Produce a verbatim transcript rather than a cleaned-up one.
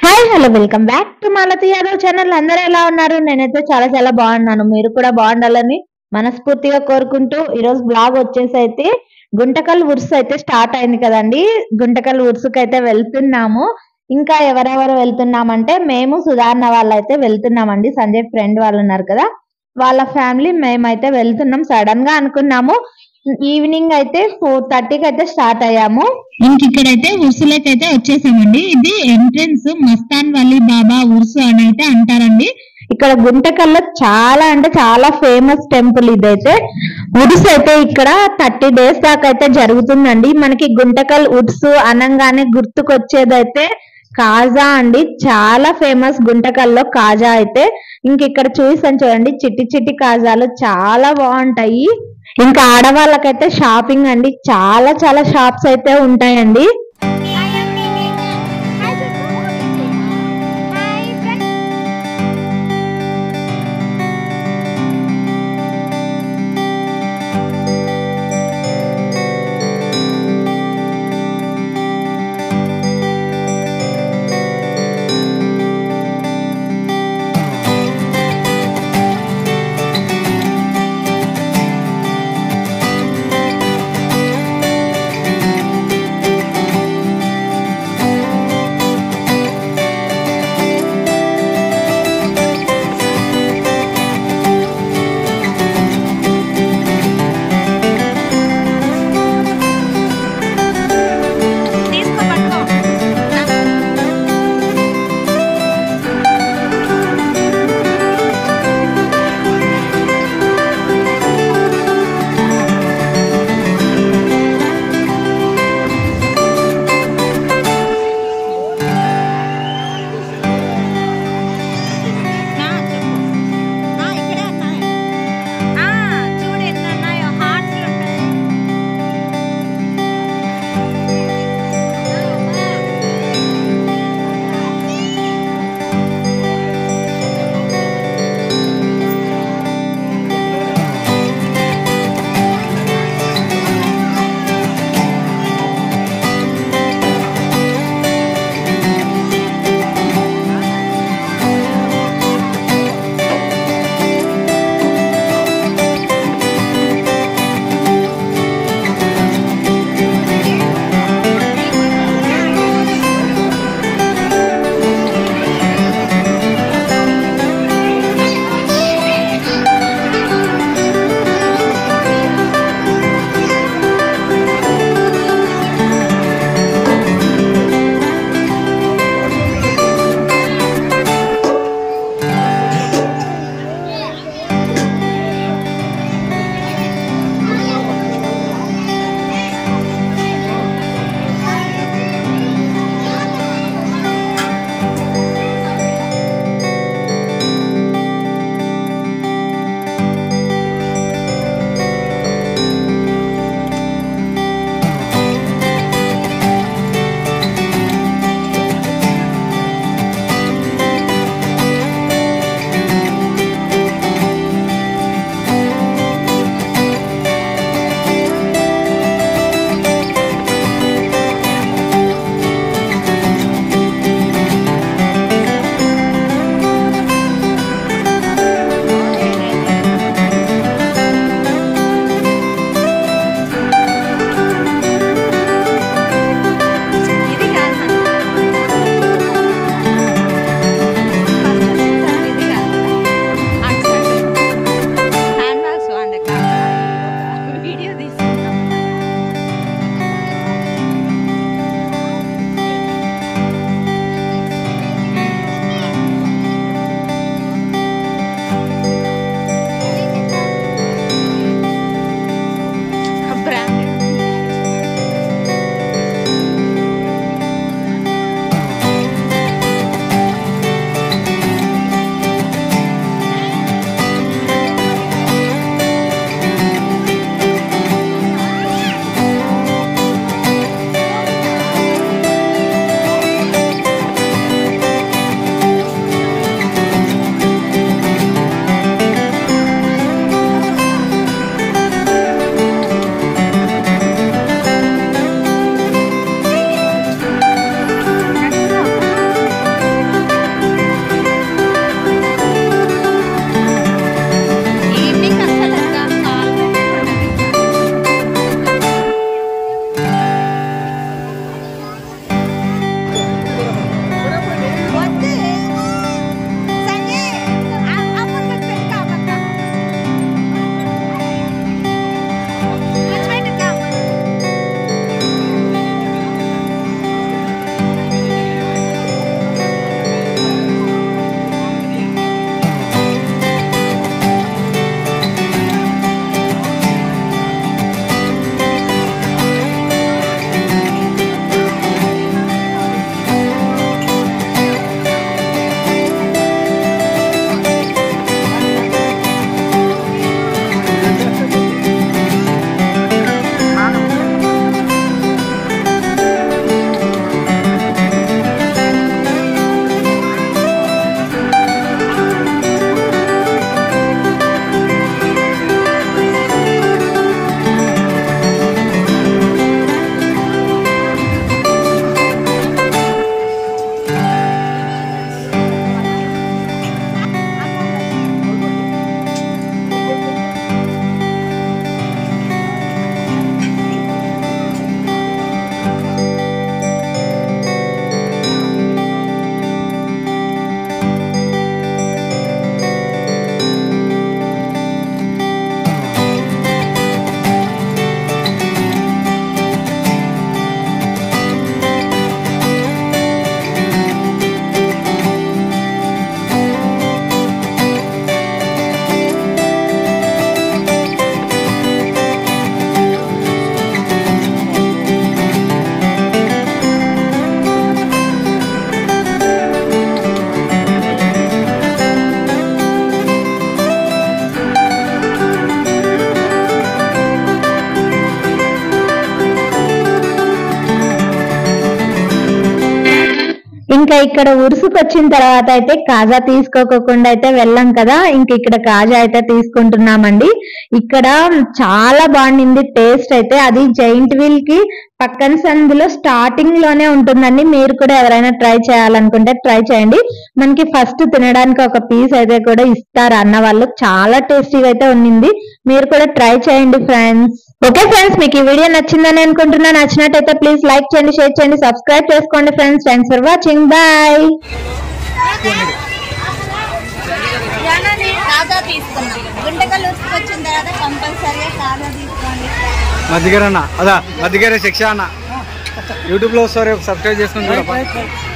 Hi hello welcome back to Malathi Yadav channel. అందరూ ఎలా ఉన్నారు? నేనైతే చాలా చాలా బాగున్నాను. మీరు కూడా బాగుండాలని మనస్ఫూర్తిగా కోరుకుంటూ ఈరోజు బ్లాగ్ వచ్చేసి అయితే గుంటకల్ ఉర్సు అయితే స్టార్ట్ అయింది కదండి. గుంటకల్ ఉర్సుకి అయితే వెళ్తున్నాము. ఇంకా ఎవరెవరు వెళ్తున్నామంటే మేము సుధారణ వాళ్ళు అయితే వెళ్తున్నామండి. సంజయ్ ఫ్రెండ్ వాళ్ళు ఉన్నారు కదా, వాళ్ళ ఫ్యామిలీ మేమైతే వెళ్తున్నాం. సడన్ గా అనుకున్నాము. ఈవినింగ్ అయితే ఫోర్ థర్టీకి అయితే స్టార్ట్ అయ్యాము. ఇంక ఇక్కడైతే ఉర్సులకి అయితే వచ్చేసామండి. ఇది ఎంట్రన్స్ మస్తాన్ వల్లి బాబా ఉర్సు అని అయితే అంటారండి. ఇక్కడ గుంటకల్లో చాలా అంటే చాలా ఫేమస్ టెంపుల్ ఇదైతే. ఉర్సు అయితే ఇక్కడ థర్టీ డేస్ దాకా అయితే జరుగుతుందండి. మనకి గుంటకల్ ఉర్సు అనగానే గుర్తుకొచ్చేదైతే కాజా అండి. చాలా ఫేమస్ గుంటకల్లో కాజా అయితే. ఇంక ఇక్కడ చూసాను చూడండి, చిట్టి చిట్టి కాజాలు చాలా బాగుంటాయి. ఇంకా ఆడవాళ్ళకైతే షాపింగ్ అండి, చాలా చాలా షాప్స్ అయితే ఉంటాయండి. ఇంకా ఇక్కడ ఉరుసుకు వచ్చిన తర్వాత అయితే కాజా తీసుకోకుండా అయితే వెళ్ళాం కదా, ఇంక ఇక్కడ కాజా అయితే తీసుకుంటున్నామండి. ఇక్కడ చాలా బాగుంది టేస్ట్ అయితే. అది జైంట్ వీల్ కి పక్కన సందులో స్టార్టింగ్ లోనే ఉంటుందండి. మీరు కూడా ఎవరైనా ట్రై చేయాలనుకుంటే ట్రై చేయండి. మనకి ఫస్ట్ తినడానికి ఒక పీస్ అయితే కూడా ఇస్తారు అన్న వాళ్ళు. చాలా టేస్టీగా అయితే ఉండింది. మీరు కూడా ట్రై చేయండి ఫ్రెండ్స్. ఓకే ఫ్రెండ్స్, మీకు ఈ వీడియో నచ్చిందని అనుకుంటున్నా. నచ్చినట్టయితే ప్లీజ్ లైక్ చేయండి, షేర్ చేయండి, సబ్స్క్రైబ్ చేసుకోండి friends. Thanks for watching. Bye. మధ్యగర అన్న అదా మధ్యగర శిక్ష అన్న యూట్యూబ్ లో ఒకసారి సబ్స్క్రైబ్ చేసుకుని